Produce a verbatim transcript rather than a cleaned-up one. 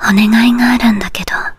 お願いがあるんだけど。